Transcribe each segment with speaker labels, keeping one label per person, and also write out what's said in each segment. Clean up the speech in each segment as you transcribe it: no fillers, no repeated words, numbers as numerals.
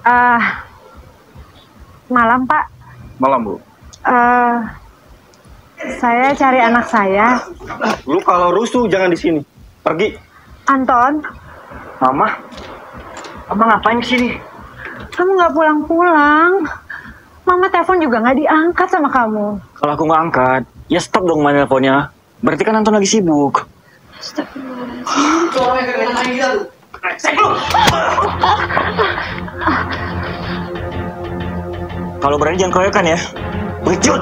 Speaker 1: Malam, Pak.
Speaker 2: Malam, Bu.
Speaker 1: Saya cari anak saya.
Speaker 2: Lu kalau rusuh jangan di sini. Pergi.
Speaker 1: Anton.
Speaker 2: Mama ngapain sini?
Speaker 1: Kamu nggak pulang-pulang. Mama telepon juga nggak diangkat sama kamu.
Speaker 2: Kalau aku nggak angkat, ya stop dong main teleponnya. Berarti kan Anton lagi sibuk. Kalau berani jangan keroyokan ya. Becut.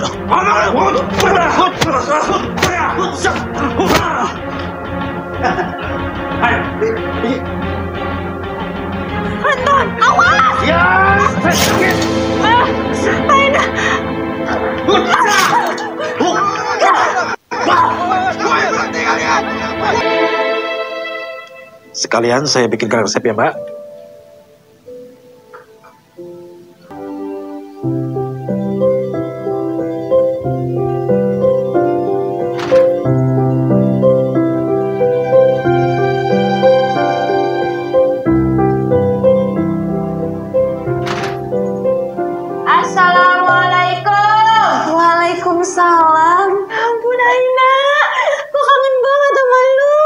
Speaker 1: Anton, awas!
Speaker 2: Ya.
Speaker 1: Aina.
Speaker 3: Sekalian saya bikinkan resep ya, Mbak.
Speaker 1: Assalamualaikum. Waalaikumsalam. Ampun Aina, aku kangen banget sama lu.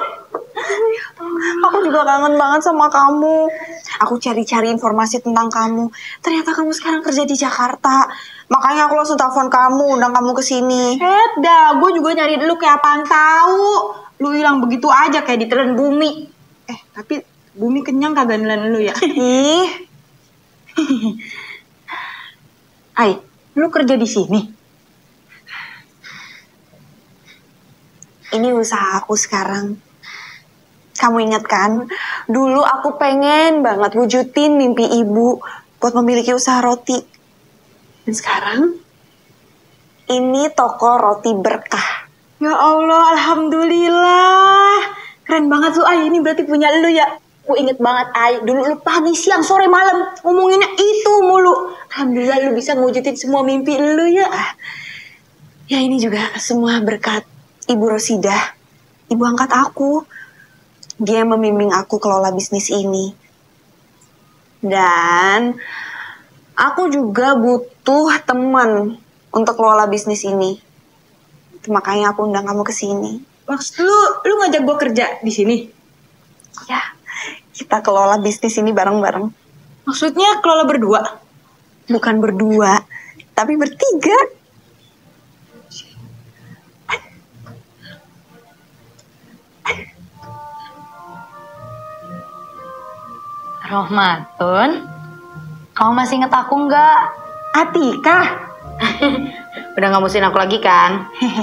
Speaker 4: Aku juga kangen banget sama kamu. Aku cari-cari informasi tentang kamu. Ternyata kamu sekarang kerja di Jakarta. Makanya aku langsung telepon kamu, undang kamu ke sini.
Speaker 1: Dah, gue juga nyari lu kayak apaan tahu. Lu hilang begitu aja kayak ditelan bumi. Tapi bumi kenyang kagak nelan lu ya?
Speaker 4: Ih.
Speaker 1: Ai, lu kerja di sini?
Speaker 4: Ini usaha aku sekarang. Kamu ingat kan? Dulu aku pengen banget wujudin mimpi ibu buat memiliki usaha roti. Dan sekarang, ini toko roti berkah.
Speaker 1: Ya Allah, alhamdulillah. Keren banget lu, Ai. Ini berarti punya lu ya. Gue inget banget, Ai. Dulu lu pagi, siang, sore, malam ngomonginnya itu mulu. Alhamdulillah lu bisa ngewujudin semua mimpi lu ya.
Speaker 4: Ya ini juga semua berkat Ibu Rosidah. Ibu angkat aku. Dia membimbing aku kelola bisnis ini. Dan aku juga butuh teman untuk kelola bisnis ini. Makanya aku undang kamu ke sini.
Speaker 1: Maksud lu ngajak gue kerja di sini?
Speaker 4: Ya, kita kelola bisnis ini bareng-bareng.
Speaker 1: Maksudnya kelola berdua?
Speaker 4: Bukan berdua, tapi bertiga.
Speaker 5: Rohmatun, kamu masih inget aku nggak?
Speaker 1: Atika?
Speaker 5: Udah nggak musuhin aku lagi kan?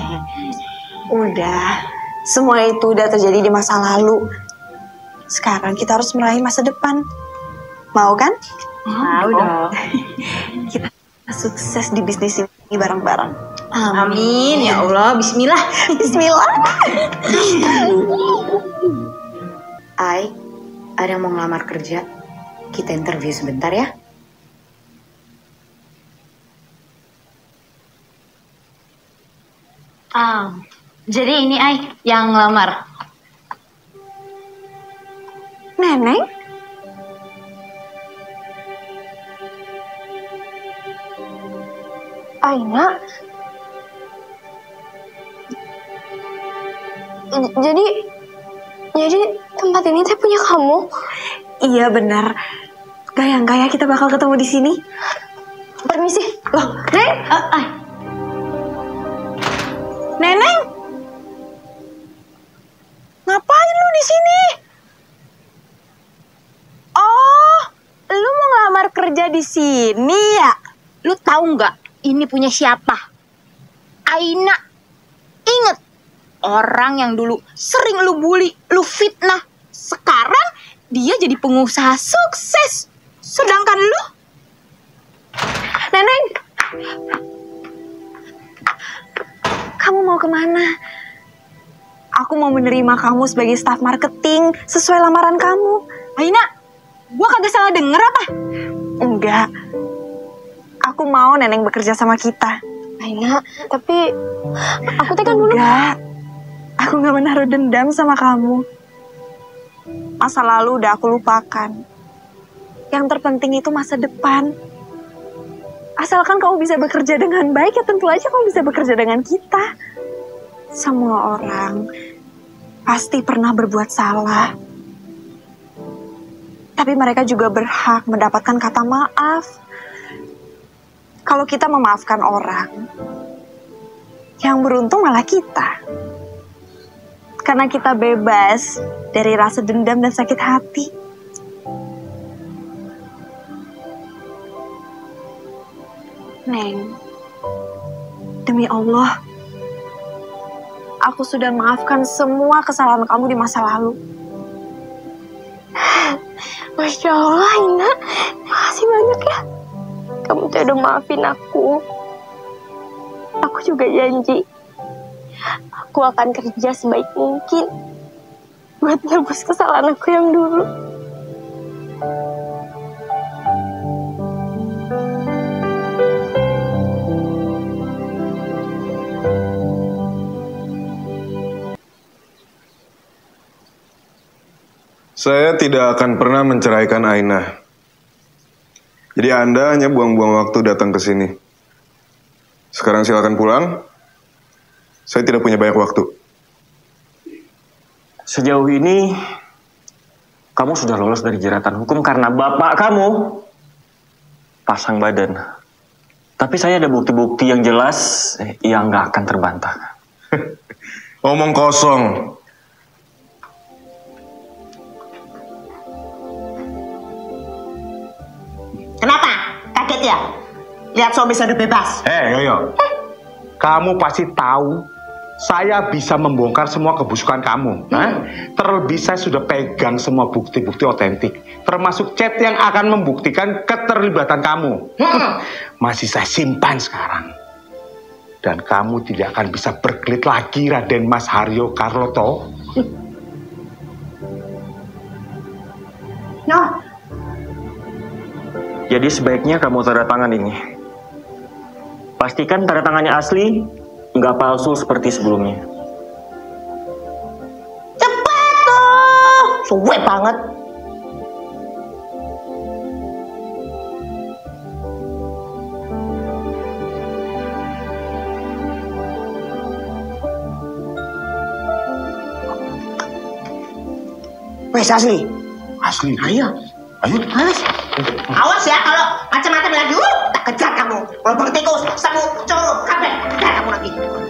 Speaker 4: Udah, semua itu udah terjadi di masa lalu. Sekarang kita harus meraih masa depan. Mau kan?
Speaker 5: Mau dong.
Speaker 4: Kita sukses di bisnis ini bareng-bareng.
Speaker 1: Amin, ya Allah, bismillah.
Speaker 4: Bismillah.
Speaker 5: Ai, ada yang mau ngelamar kerja? Kita interview sebentar ya. Jadi ini Ai yang ngelamar.
Speaker 4: Neneng? Aina? Jadi tempat ini teh punya kamu? Iya benar. Gak yang kita bakal ketemu di sini. Permisi. Loh, Neng? Neneng? Ngapain lu di sini? Oh, lu mau ngelamar kerja di sini ya?
Speaker 1: Lu tahu nggak ini punya siapa? Aina. Ingat, orang yang dulu sering lu bully, lu fitnah. Sekarang dia jadi pengusaha sukses. Sedangkan lu?
Speaker 4: Neneng, kamu mau kemana? Aku mau menerima kamu sebagai staf marketing sesuai lamaran kamu.
Speaker 1: Aina, gua kagak salah denger apa?
Speaker 4: Enggak. Aku mau Neneng bekerja sama kita.
Speaker 1: Aina, tapi aku teh kan dulu.
Speaker 4: Enggak. Aku gak menaruh dendam sama kamu. Masa lalu udah aku lupakan. Yang terpenting itu masa depan. Asalkan kamu bisa bekerja dengan baik, ya tentu aja kamu bisa bekerja dengan kita. Semua orang pasti pernah berbuat salah. Tapi mereka juga berhak mendapatkan kata maaf. Kalau kita memaafkan orang, yang beruntung malah kita. Karena kita bebas dari rasa dendam dan sakit hati. Neng, demi Allah, aku sudah maafkan semua kesalahan kamu di masa lalu.
Speaker 6: Masya Allah, Aina. Makasih banyak ya. Kamu tuh udah maafin aku. Aku juga janji. Aku akan kerja sebaik mungkin buat nebus kesalahan aku yang dulu.
Speaker 7: Saya tidak akan pernah menceraikan Aina. Jadi Anda hanya buang-buang waktu datang ke sini. Sekarang silakan pulang. Saya tidak punya banyak waktu.
Speaker 2: Sejauh ini, kamu sudah lolos dari jeratan hukum karena bapak kamu pasang badan. Tapi saya ada bukti-bukti yang jelas yang nggak akan terbantahkan.
Speaker 7: Omong kosong.
Speaker 8: Kenapa? Kaget ya? Lihat suami saya udah bebas.
Speaker 9: Yoyo. Kamu pasti tahu saya bisa membongkar semua kebusukan kamu. Terlebih saya sudah pegang semua bukti-bukti otentik. Termasuk chat yang akan membuktikan keterlibatan kamu. Masih saya simpan sekarang. Dan kamu tidak akan bisa berkelit lagi, Raden Mas Haryo Karloto.
Speaker 8: No.
Speaker 2: Jadi sebaiknya kamu tanda tangan ini. Pastikan tanda tangannya asli, nggak palsu seperti sebelumnya.
Speaker 8: Cepet tuh. Suwe banget. Wes asli.
Speaker 9: Asli.
Speaker 8: Ayo.
Speaker 9: Ayo.
Speaker 8: Awas. Awas ya kalau macam-macam lagi. Tak kejar kamu. Lubang tikus, semut, curug, kabel. Kejar kamu lagi.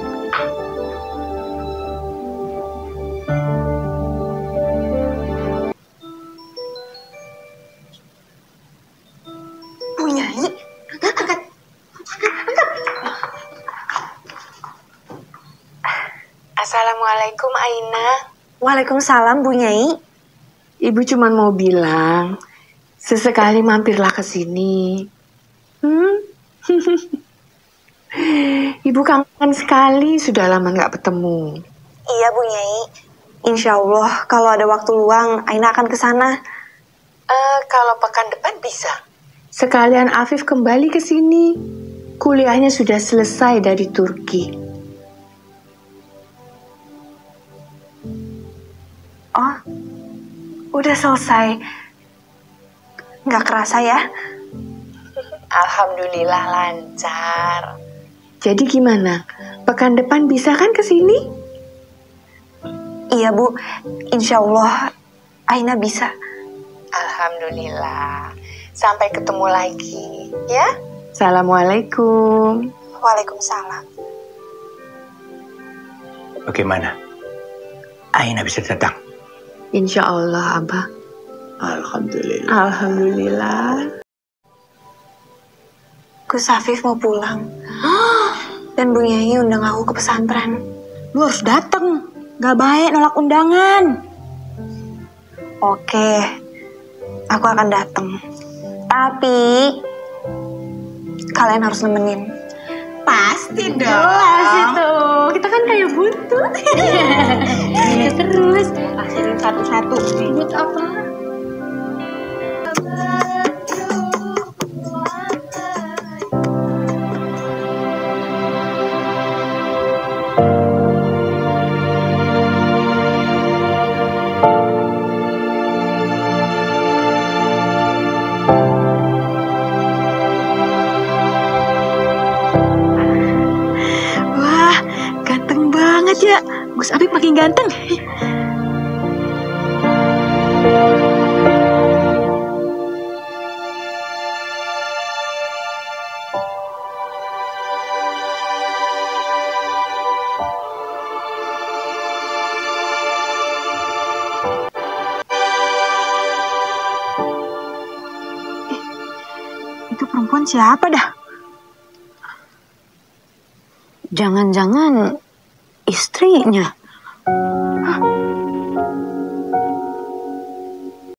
Speaker 4: Bu Nyai,
Speaker 8: Angkat.
Speaker 10: Assalamualaikum Aina.
Speaker 4: Waalaikumsalam Bu Nyai.
Speaker 10: Ibu cuma mau bilang, sesekali mampirlah ke sini. Ibu kangen sekali, sudah lama nggak ketemu.
Speaker 4: Iya Bu Nyai. Insya Allah kalau ada waktu luang, Aina akan ke sana.
Speaker 10: Kalau pekan depan bisa. Sekalian Afif kembali ke sini. Kuliahnya sudah selesai dari Turki.
Speaker 4: Oh, udah selesai. Nggak kerasa ya?
Speaker 10: Alhamdulillah lancar. Jadi gimana? Pekan depan bisa kan ke sini?
Speaker 4: Iya Bu, insya Allah Aina bisa.
Speaker 10: Alhamdulillah. Sampai ketemu lagi, ya? Assalamualaikum.
Speaker 4: Waalaikumsalam.
Speaker 9: Bagaimana? Aina bisa datang?
Speaker 10: Insya Allah, Abah.
Speaker 9: Alhamdulillah.
Speaker 10: Alhamdulillah.
Speaker 4: Gus Afif mau pulang. Dan Bu Nyai undang aku ke pesantren.
Speaker 1: Lu harus dateng. Gak baik nolak undangan.
Speaker 4: Oke, aku akan datang. Tapi kalian harus nemenin.
Speaker 1: Pasti dong.
Speaker 6: Jelas itu. Kita kan kayak buntut.
Speaker 1: Terus akhirin satu-satu.
Speaker 6: Buat apa?
Speaker 1: makin ganteng. Itu perempuan siapa dah?
Speaker 5: Jangan-jangan istrinya.